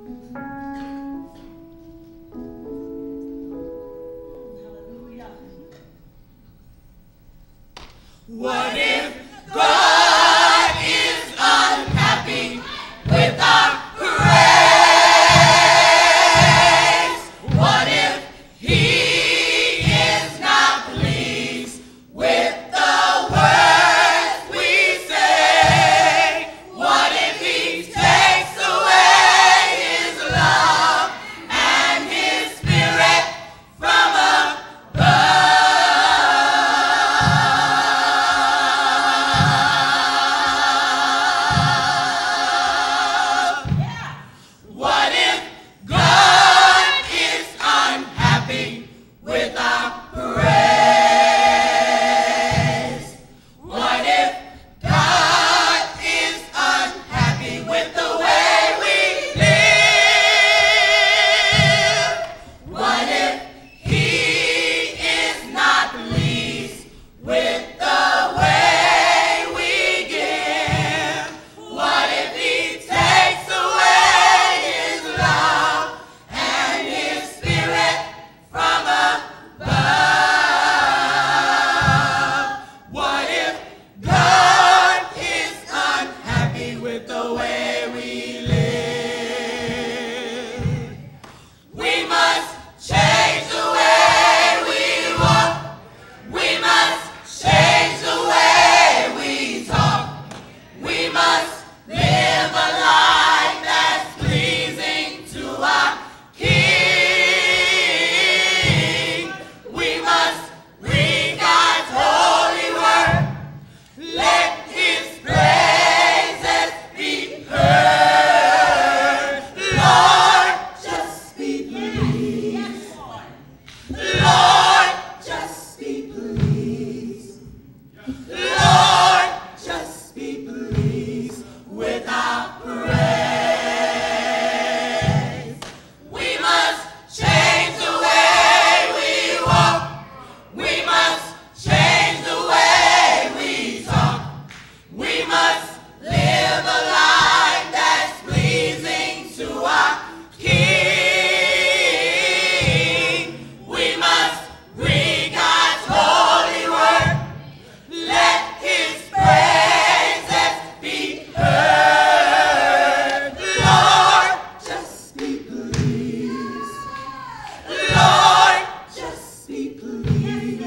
What if God is unhappy with our praise? What if He is not pleased with the words we say? What if He takes away His love and His Spirit from above? What if God is unhappy with our praise? What if God is unhappy with the way we live? What if He is not pleased with the way we give? What if He takes away His love and His Spirit from above? What if God is unhappy with the way we live? We must change the way we walk. We must change the way we talk. We must live a life that's pleasing to our King. We must read God's holy word. Let His praises be heard. Lord, just be pleased. Lord, just be pleased. Lord, just be pleased with our praise. We must change the way we walk. We must change the way we talk. We must live a life that's pleasing to our King. We must read God's holy word. Let His praises be heard. Lord, just be pleased. Lord, just be pleased.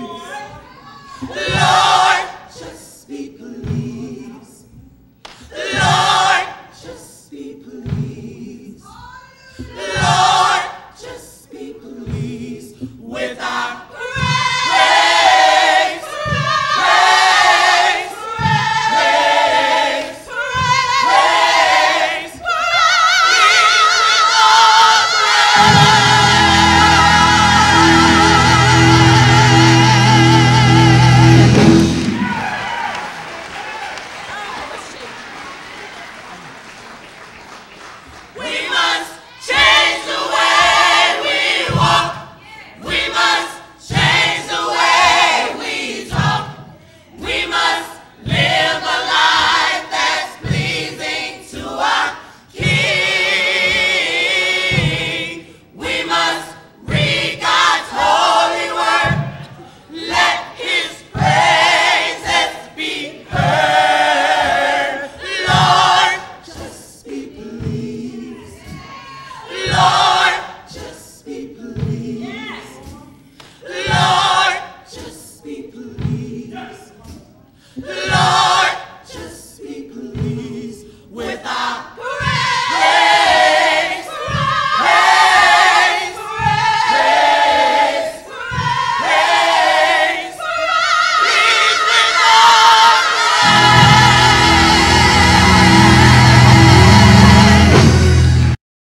Lord, just be pleased. Lord, just be pleased. Lord, just be pleased with our praise. Praise, praise, praise, praise. We must change the way we walk. We must change the way we talk. We must live a life that's pleasing to our King. We must read God's holy word. Let His praises be heard. Lord, just be pleased. Lord, just be pleased. Lord, just be pleased. Lord,